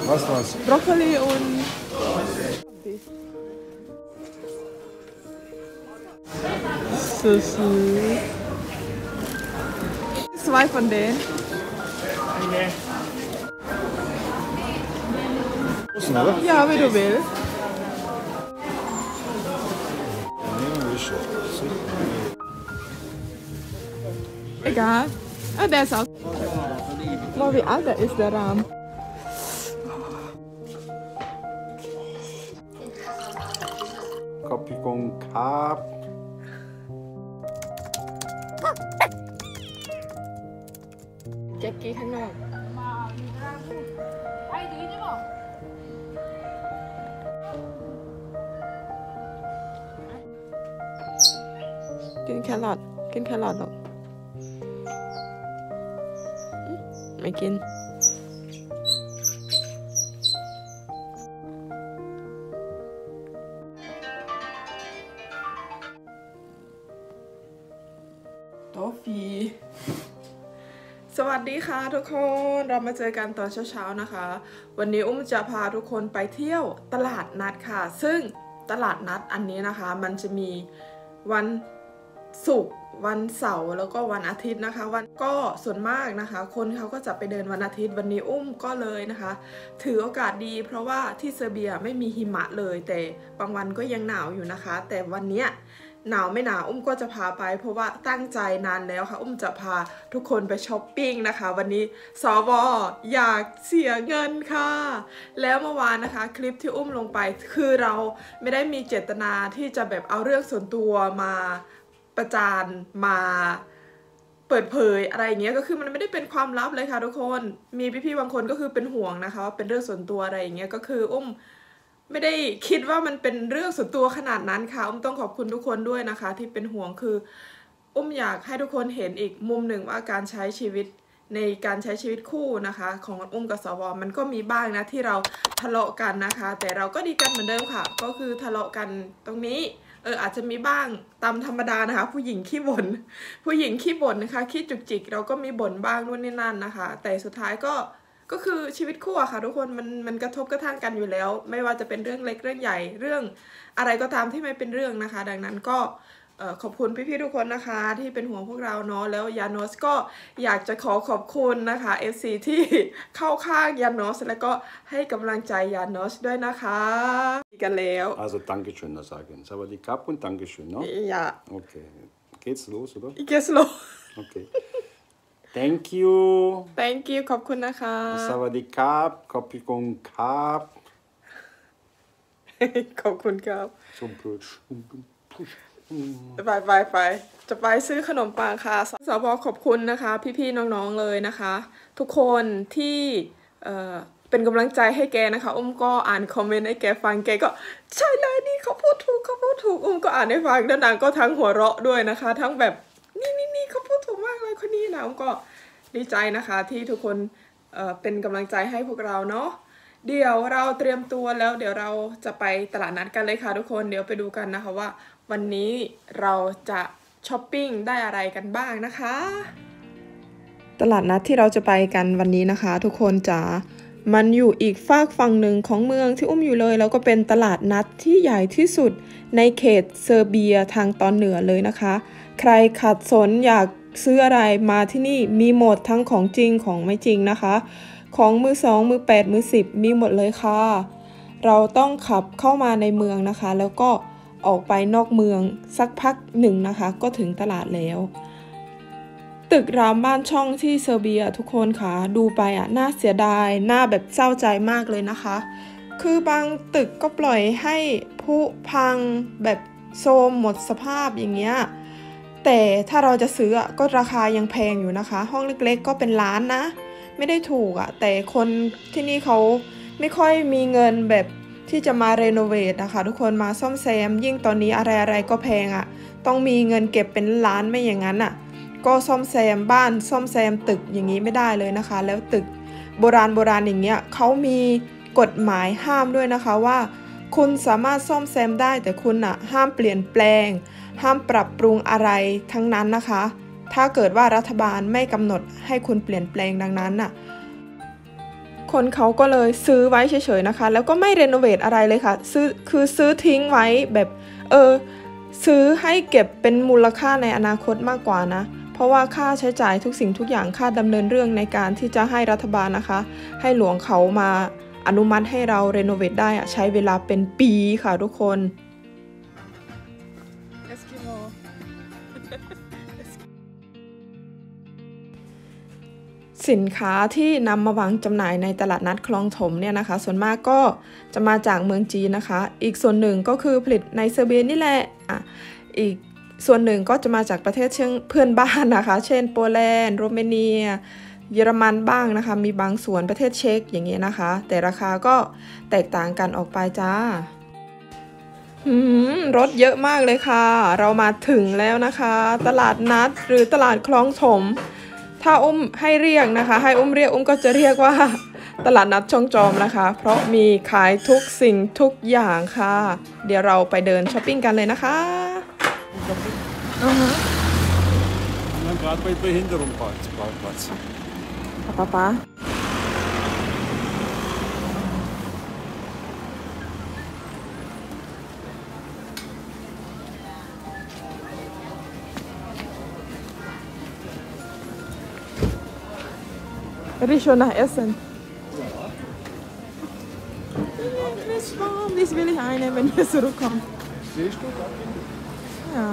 Was war's? Brokkoli und so süß. Zwei von denen. Großen, oder? Ja, wie du willst. Egal. Ah, der ist auch. Wow, wie alt ist der Rahmen? Copy con Carb. Jackie ข้างนอกกินแครอทกินแครอทหรอไม่กินโตฟีสวัสดีค่ะทุกคนเรามาเจอกันตอนเช้าๆนะคะวันนี้อุ้มจะพาทุกคนไปเที่ยวตลาดนัดค่ะซึ่งตลาดนัดอันนี้นะคะมันจะมีวันศุกร์วันเสาร์แล้วก็วันอาทิตย์นะคะวันก็ส่วนมากนะคะคนเขาก็จะไปเดินวันอาทิตย์วันนี้อุ้มก็เลยนะคะถือโอกาสดีเพราะว่าที่เซอร์เบียไม่มีหิมะเลยแต่บางวันก็ยังหนาวอยู่นะคะแต่วันนี้หนาวไม่หนาวอุ้มก็จะพาไปเพราะว่าตั้งใจนานแล้วค่ะอุ้มจะพาทุกคนไปช้อปปิ้งนะคะวันนี้สวอยากเสียเงินค่ะแล้วเมื่อวานนะคะคลิปที่อุ้มลงไปคือเราไม่ได้มีเจตนาที่จะแบบเอาเรื่องส่วนตัวมาประจานมาเปิดเผยอะไรอย่างเงี้ยก็คือมันไม่ได้เป็นความลับเลยค่ะทุกคนมีพี่ๆบางคนก็คือเป็นห่วงนะคะว่าเป็นเรื่องส่วนตัวอะไรอย่างเงี้ยก็คืออุ้มไม่ได้คิดว่ามันเป็นเรื่องส่วนตัวขนาดนั้นค่ะอุ้มต้องขอบคุณทุกคนด้วยนะคะที่เป็นห่วงคืออุ้มอยากให้ทุกคนเห็นอีกมุมหนึ่งว่าการใช้ชีวิตในการใช้ชีวิตคู่นะคะของอุ้มกับสวมันก็มีบ้างนะที่เราทะเลาะกันนะคะแต่เราก็ดีกันเหมือนเดิมค่ะก็คือทะเลาะกันตรงนี้อาจจะมีบ้างตามธรรมดานะคะผู้หญิงขี้บ่นผู้หญิงขี้บ่นนะคะขี้จุกจิกเราก็มีบ่นบ้างนู่นนี่นั่นนะคะแต่สุดท้ายก็คือชีวิตคู่อะค่ะทุกคนมันกระทบกระทั่งกันอยู่แล้วไม่ว่าจะเป็นเรื่องเล็กเรื่องใหญ่เรื่องอะไรก็ตามที่ไม่เป็นเรื่องนะคะดังนั้นก็ขอบคุณพี่ๆทุกคนนะคะที่เป็นห่วงพวกเราเนาะแล้วยานอสก็อยากจะขอบคุณนะคะ FC ที่เข้าข้างยานอสแล้วก็ให้กำลังใจยานอสด้วยนะคะกันแล้ว Also Dankeschön, das sagen. Sawadikap und Dankeschön, ne? Ja. Okay. Geht's los, oder? Geht's los. Okay. Thank you. Thank you ขอบคุณนะคะ Sawadikap, Copy con Carb. ขอบคุณครับ Zum Push. ไปจะไปซื้อขนมปังค่ะสวขอบคุณนะคะพี่ๆน้องๆเลยนะคะทุกคนที่เป็นกำลังใจให้แกนะคะอุ้มก็อ่านคอมเมนต์ให้แกฟังแกก็ใช่เลยนี่เขาพูดถูกอุ้มก็อ่านให้ฟังแล้วนางก็ทั้งหัวเราะด้วยนะคะทั้งแบบนี่เขาพูดถูกมากเลยคนนี้นะอุ้มก็ดีใจนะคะที่ทุกคนเป็นกำลังใจให้พวกเราเนาะเดี๋ยวเราเตรียมตัวแล้วเดี๋ยวเราจะไปตลาดนัดกันเลยค่ะทุกคนเดี๋ยวไปดูกันนะคะว่าวันนี้เราจะช้อปปิ้งได้อะไรกันบ้างนะคะตลาดนัดที่เราจะไปกันวันนี้นะคะทุกคนจ๋ามันอยู่อีกฝากฝั่งหนึ่งของเมืองที่อุ้มอยู่เลยแล้วก็เป็นตลาดนัดที่ใหญ่ที่สุดในเขตเซอร์เบียทางตอนเหนือเลยนะคะใครขัดสนอยากซื้ออะไรมาที่นี่มีหมดทั้งของจริงของไม่จริงนะคะของมือ2มือ8มือ10มีหมดเลยค่ะเราต้องขับเข้ามาในเมืองนะคะแล้วก็ออกไปนอกเมืองสักพักหนึ่งนะคะก็ถึงตลาดแล้วตึกรามบ้านช่องที่เซอร์เบียทุกคนค่ะดูไปน่าเสียดายน่าแบบเศร้าใจมากเลยนะคะคือบางตึกก็ปล่อยให้ผุพังแบบโทรมหมดสภาพอย่างเงี้ยแต่ถ้าเราจะซื้อก็ราคายังแพงอยู่นะคะห้องเล็กๆก็เป็นล้านนะไม่ได้ถูกแต่คนที่นี่เขาไม่ค่อยมีเงินแบบที่จะมารีโนเวทนะคะทุกคนมาซ่อมแซมยิ่งตอนนี้อะไรก็แพงต้องมีเงินเก็บเป็นล้านไม่อย่างนั้นก็ซ่อมแซมบ้านซ่อมแซมตึกอย่างนี้ไม่ได้เลยนะคะแล้วตึกโบราณอย่างเงี้ยเขามีกฎหมายห้ามด้วยนะคะว่าคุณสามารถซ่อมแซมได้แต่คุณห้ามเปลี่ยนแปลงห้ามปรับปรุงอะไรทั้งนั้นนะคะถ้าเกิดว่ารัฐบาลไม่กำหนดให้คุณเปลี่ยนแปลงดังนั้นคนเขาก็เลยซื้อไว้เฉยๆนะคะแล้วก็ไม่รีโนเวทอะไรเลยค่ะซื้อทิ้งไว้แบบซื้อให้เก็บเป็นมูลค่าในอนาคตมากกว่านะเพราะว่าค่าใช้จ่ายทุกสิ่งทุกอย่างค่าดำเนินเรื่องในการที่จะให้รัฐบาลนะคะให้หลวงเขามาอนุมัติให้เรารีโนเวทได้ใช้เวลาเป็นปีค่ะทุกคนสินค้าที่นำมาวางจำหน่ายในตลาดนัดคลองถมเนี่ยนะคะส่วนมากก็จะมาจากเมืองจีนนะคะอีกส่วนหนึ่งก็คือผลิตในเซอร์เบียนี่แหละอีกส่วนหนึ่งก็จะมาจากประเทศเพื่อนบ้านนะคะเช่นโปแลนด์โรมาเนียเยอรมันบ้างนะคะมีบางส่วนประเทศเช็กอย่างเงี้ยนะคะแต่ราคาก็แตกต่างกันออกไปจ้ารถเยอะมากเลยค่ะเรามาถึงแล้วนะคะตลาดนัดหรือตลาดคลองถมถ้าอุ้มให้เรียกนะคะให้อุ้มเรียกอุ้มก็จะเรียกว่าตลาดนัดช่องจอมนะคะเพราะมีขายทุกสิ่งทุกอย่างค่ะเดี๋ยวเราไปเดินช้อปปิ้งกันเลยนะคะ Gerade bei Behinderungsparkplatz. Papa. Riecht schon nach Essen. Das will ich einnehmen, wenn wir zurückkommen. Ja.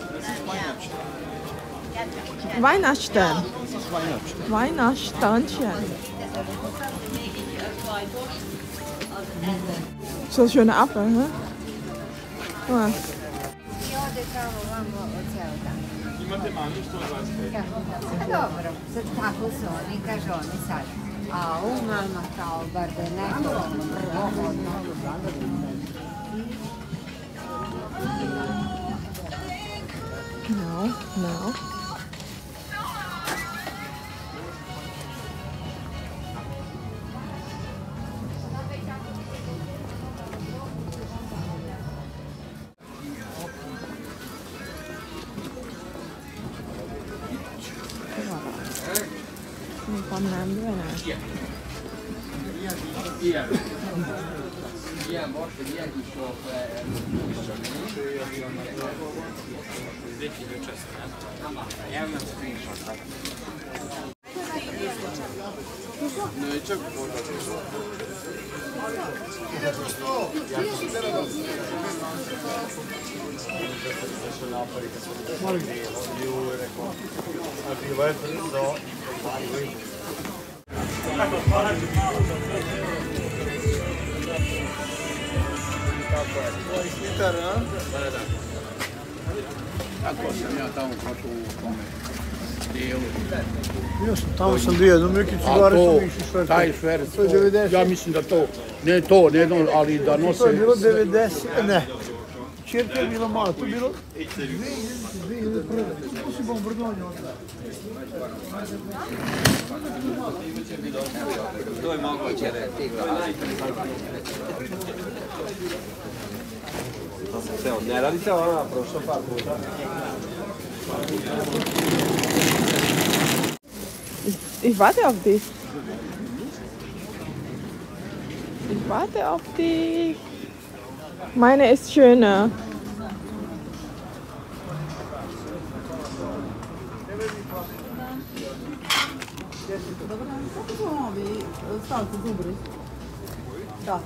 Weihnachtsstern. Weihnachtssternchen. So schöne Apfel, ne? Ja. Dobro, sad tako su oni, kaže oni sad. A umama kao bar da je neko prvo odmah. No.มีความน้ำด้วยนะ Tamo sam bio, no neki cigare su više šverce. Taj šverc, To je 90. ja mislim da to, ne, ali da nose... To je bilo 90, ne. Čerka je bila mala, to je bilo 2001. To si bombardovanje onda. To je moguće reći. Ne radite ona prošla par puta. Ich warte auf dich. Ich warte auf dich. Meine ist schöner. Da.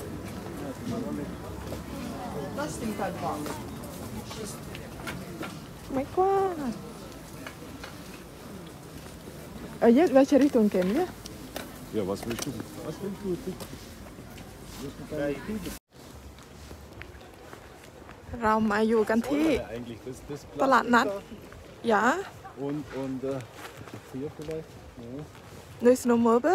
Dosta im taj dva. Mein Gott. Jetzt, welche Richtung gehen wir? Ja, was willst du? Was เรามาอยู่กันที่ Eigentlich das ตลาดนัดยา und hier vielleicht? Ja. Neues Möbel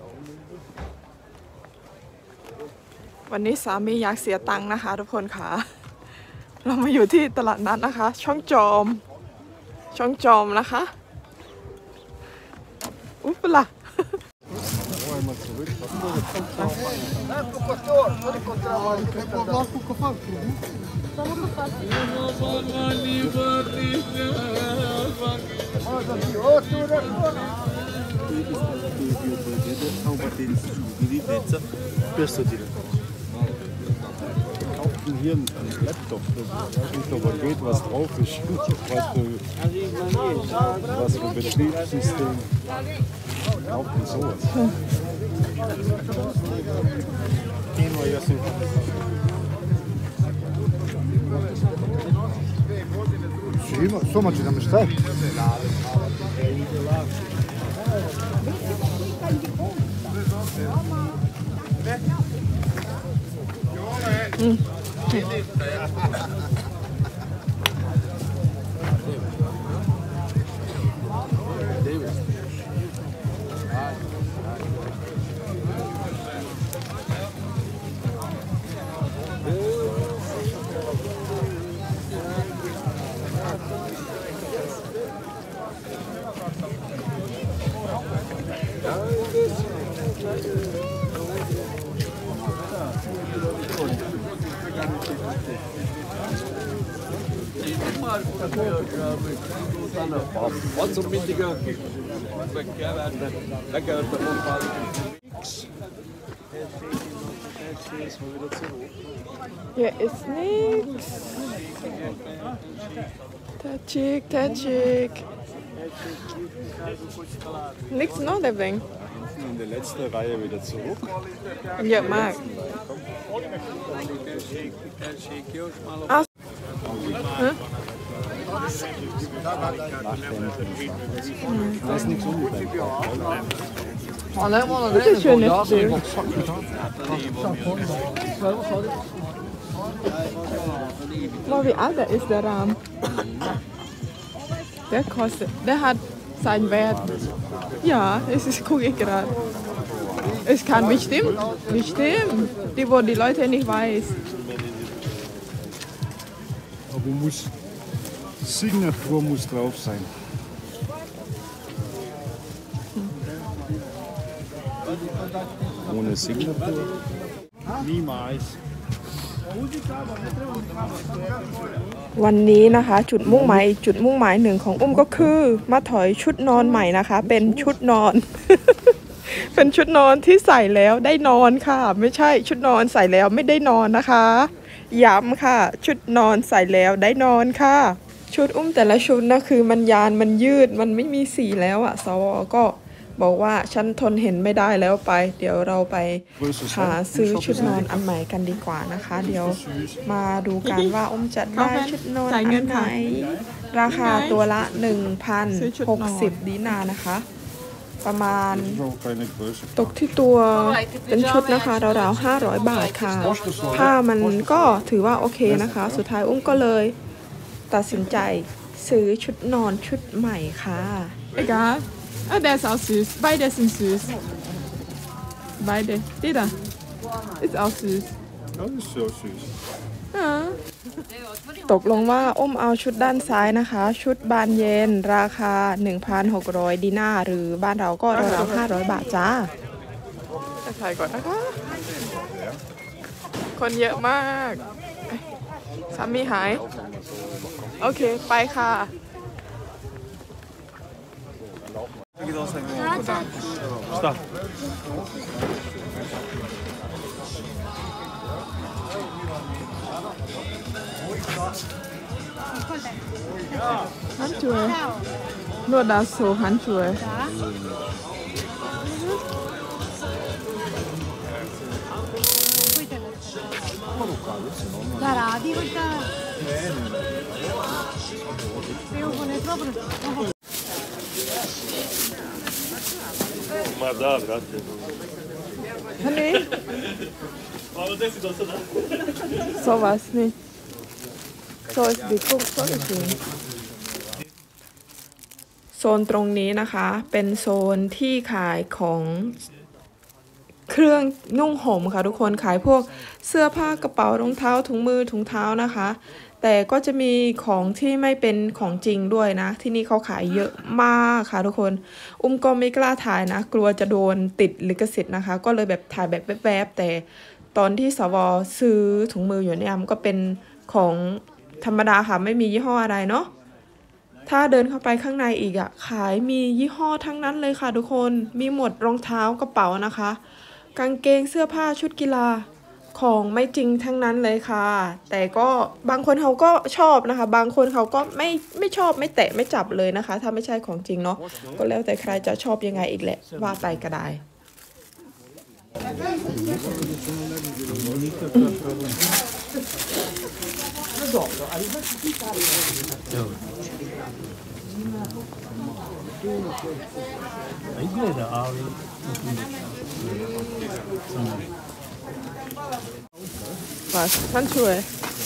วันนี้สามีอยากเสียตังค์นะคะทุกคนค่ะเรามาอยู่ที่ตลาดนัดนะคะช่องจอมนะคะอุ๊บล่ะ Einmal zurück. Was ist das? Zauberdienst, die Plätze, bist du dir. Kaufen hier einen Laptop, ich weiß nicht, ob er geht, was drauf ist, was für Betriebssystem. Kaufen sowas. Gehen wir jetzt nicht. Sì, ma insomma ci siamo stati. Wat zo'n mindige Verkehr werden. Lecker davon fahren. Hier ist nichts. Tatschik. Nichts noch, der Beng. In der letzten Reihe wieder zurück. Ja, mag. Da ist nichts umgekehrt. Das ist schön, das Bild. Wow, wie alt ist der Rahmen? Der hat seinen Wert. Ja, ich gucke gerade. Es kann bestimmt. Wo die Leute nicht weiß. Aber Signatur muss drauf sein. Ohne Signatur? Niemals. วันนี้นะคะจุดมุ่งหมายหนึ่งของอุ้มก็คือมาถอยชุดนอนใหม่นะคะ เป็นชุดนอน เป็นชุดนอนที่ใส่แล้วได้นอนค่ะ ไม่ใช่ชุดนอนใส่แล้วไม่ได้นอนนะคะย้ำค่ะชุดนอนใส่แล้วได้นอนค่ะชุดอุ้มแต่ละชุดนะคือมันยานมันยืดมันไม่มีสีแล้วอ่ะสวก็บอกว่าฉันทนเห็นไม่ได้แล้วไปเดี๋ยวเราไปหาซื้อชุดนอนอันใหม่กันดีกว่านะคะเดี๋ยวมาดูกันว่าอุ้มจะได้ชุดนอนอันไหนราคาตัวละ 1,060 ดินานะคะประมาณตกที่ตัวเป็นชุดนะคะราวๆ500 บาทค่ะผ้ามันก็ถือว่าโอเคนะคะสุดท้ายอุ้มก็เลยตัดสินใจซื้อชุดนอนชุดใหม่ค่ะ Egal. Ah, der ist auch süß. Beide sind süß. Beide. Die da ist auch süß. Das ist so süß. Ja. ตกลงว่าอุ้มเอาชุดด้านซ้ายนะคะชุดบานเย็นราคา 1,600 ดินาหรือบ้านเราก็ราวๆ500 บาทจ้าจะถ่ายก่อนนะคะ คนเยอะมากสามีหายโอเคไปค่ะ Stop. Handschuhe. Nur das so, Handschuhe. Da radi questa. Devo fare proprio. Ma da, grazie. ท่านนี้ sowas nicht so ist die Cook so ist die โซนตรงนี้นะคะเป็นโซนที่ขายของเครื่องนุ่งห่มค่ะทุกคนขายพวกเสื้อผ้ากระเป๋ารองเท้าถุงมือถุงเท้านะคะแต่ก็จะมีของที่ไม่เป็นของจริงด้วยนะที่นี่เขาขายเยอะมากค่ะทุกคนอุ้มก็ไม่กล้าถ่ายนะกลัวจะโดนติดลิขสิทธิ์นะคะก็เลยแบบถ่ายแบบแวบๆแต่ตอนที่สวซื้อถุงมืออยู่เนี่ยมันก็เป็นของธรรมดาค่ะไม่มียี่ห้ออะไรเนาะถ้าเดินเข้าไปข้างในอีกอ่ะขายมียี่ห้อทั้งนั้นเลยค่ะทุกคนมีหมดรองเท้ากระเป๋านะคะกางเกงเสื้อผ้าชุดกีฬาของไม่จริงทั้งนั้นเลยค่ะแต่ก็บางคนเขาก็ชอบนะคะบางคนเขาก็ไม่ชอบไม่แตะไม่จับเลยนะคะถ้าไม่ใช่ของจริงเนาะก็แล้วแต่ใครจะชอบยังไงอีกแหละว่าไปก็ได้ท่านช่วย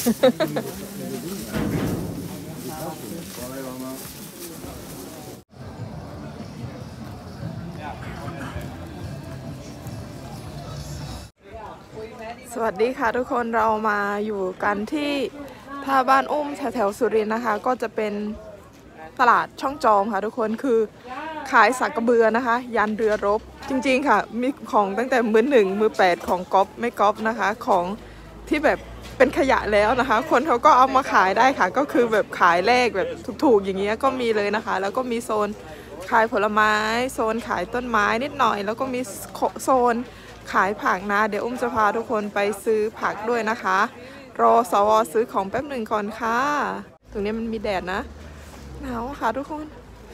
สวัสดีค่ะทุกคนเรามาอยู่กันที่ท่าบ้านอุ้มแถวสุรินทร์นะคะก็จะเป็นตลาดช่องจอมค่ะทุกคนคือขายสักกระเบือนะคะยันเรือรบจริงๆค่ะมีของตั้งแต่มือหนึ่งมือแปดของก๊อปไม่ก๊อปนะคะของที่แบบเป็นขยะแล้วนะคะคนเขาก็เอามาขายได้ค่ะก็คือแบบขายแลกแบบถูกๆอย่างเงี้ยก็มีเลยนะคะแล้วก็มีโซนขายผลไม้โซนขายต้นไม้นิดหน่อยแล้วก็มีโซนขายผักนะเดี๋ยวอุ้มจะพาทุกคนไปซื้อผักด้วยนะคะรอสวซื้อของแป๊บหนึ่งก่อนค่ะตรงนี้มันมีแดดนะหนาวค่ะทุกคน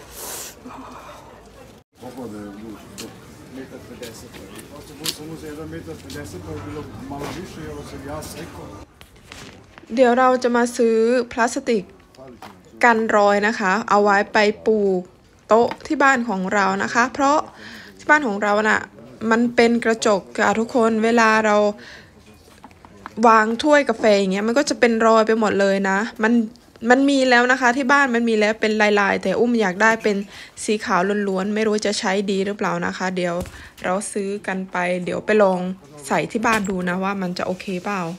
เดี๋ยวเราจะมาซื้อพลาสติกกันรอยนะคะเอาไว้ไปปูโต๊ะที่บ้านของเรานะคะเพราะที่บ้านของเราน่ะมันเป็นกระจกค่ะทุกคนเวลาเราวางถ้วยกาแฟอย่างเงี้ยมันก็จะเป็นรอยไปหมดเลยนะมันมีแล้วนะคะที่บ้านมันมีแล้วเป็นลายๆแต่อุ้มอยากได้เป็นสีขาวล้วนๆไม่รู้จะใช้ดีหรือเปล่านะคะเดี๋ยวเราซื้อกันไปเดี๋ยวไปลองใส่ที่บ้านดูนะว่ามันจะโอเคเปล่า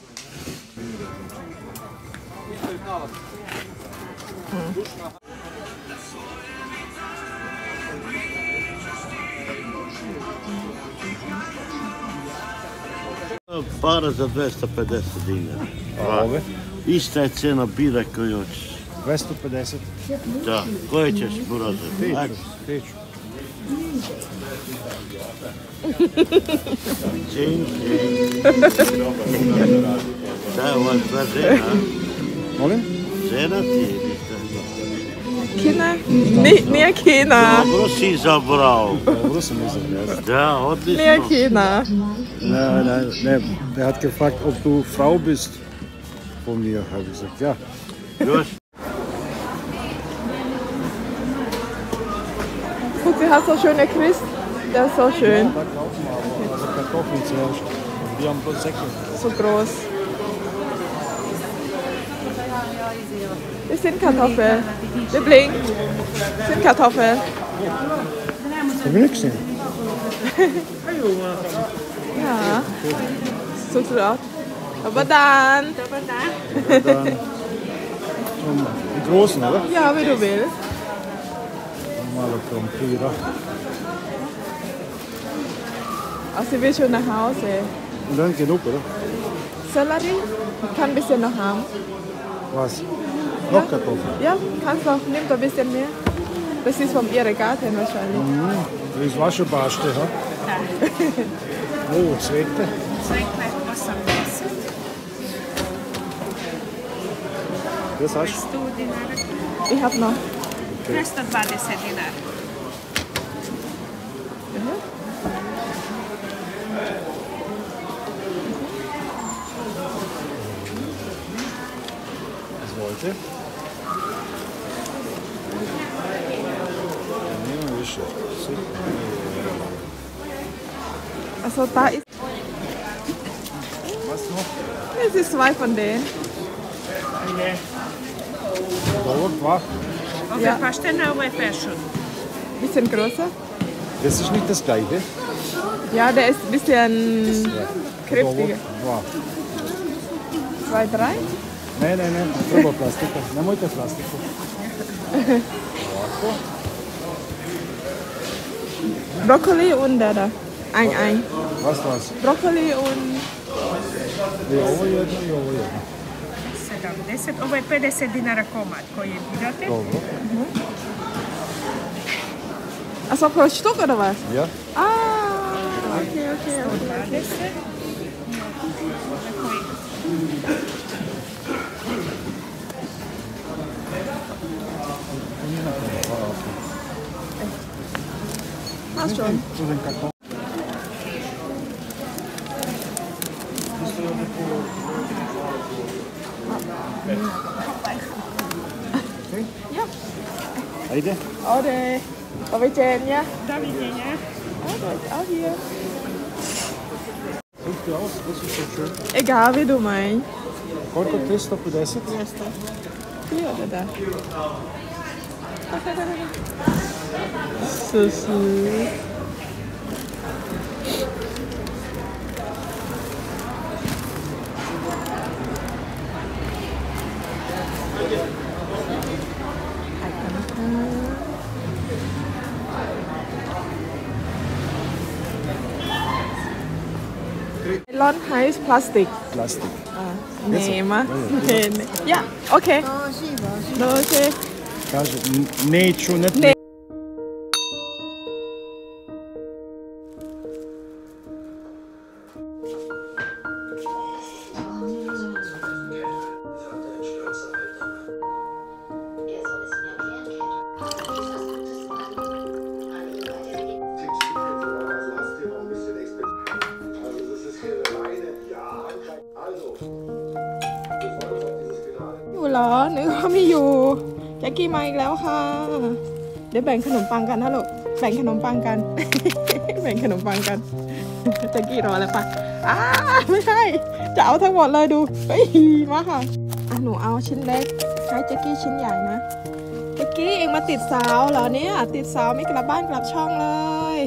Para za 250 dinara. A ove? Ista je cena bira koju hoćeš. 250. Da, koje ćeš burazati? Ajde. Peću. Činke. Šta je ova tva žena? Molim? Žena ti je. Kina? Nije Kina. Dobro si izabrao. Dobro sam izabrao. Da, odlično. Nije Kina. Ne. Der hat gefragt, ob du Frau bist von mir. Habe ich gesagt, ja. Još? Guck, sie hat so schöne Christ. Der ist so schön. Da kaufen wir aber. Also Kartoffeln zuerst. Wir haben bloß Säcke. So groß. Das sind Kartoffeln. Liebling. Das sind Kartoffeln. Hab ich nicht gesehen. Ja. So klar. Aber dann. Die großen, oder? Ja, wie du willst. Normale Krompira. Also ich will schon nach Hause. Und dann genug, oder? Sellerie? Ich kann ein bisschen noch haben. Was? Noch Kartoffeln? Ja, kannst noch. Nimm da ein bisschen mehr. Das ist von ihrer Garten wahrscheinlich. Das ist Waschelbarste, ha? Oh, Svete. Das hast du? Ich hab noch. 220 dinar. Izvolite. Nema više. Also da ist. Was noch? Das ist zwei von denen. Dobro, dva. Ove paštene, ovo je fashion. Bisschen größer. Das ist nicht das gleiche. Ja, der ist ein bisschen kräftiger. Dva. 2, 3. Ne, treba plastika. Nemojte plastiku. Ovako. Brokkoli und da. Ein. Was? Brokkoli und. I ovo jedno i ovo jedno. dam 10. Ovo je 50 dinara komad koji birate. Dobro. A so pro štuk oder was? Ja. Okay. 120. Hast schon. Ja. Ajde. Ode. Doviđenja. Doviđenja. Ode, auch hier. Such dir aus, was ist so schön? Egal, wie du meinst. Koliko je 350? Jeste. Hier oder da? So süß. Nylon heißt Plastik. Plastik. Nee, ma. Nee. Ja, okay. Okay. Kaže, neću, ne Ne.อยู่เหรอนึกว่าไม่อยู่แจ็คกี้มาอีกแล้วค่ะ เดี๋ยวแบ่งขนมปังกันนะลูกแบ่งขนมปังกัน แบ่งขนมปังกันแจ็คกี้รอแล้วปะไม่ใช่จะเอาทั้งหมดเลยดูเฮ้ยมาค่ะหนูเอาชิ้นเล็กให้แจ็คกี้ชิ้นใหญ่นะแจ็คกี้เองมาติดสาวเหรอเนี่ยติดสาวไม่กลับบ้านกลับช่องเลย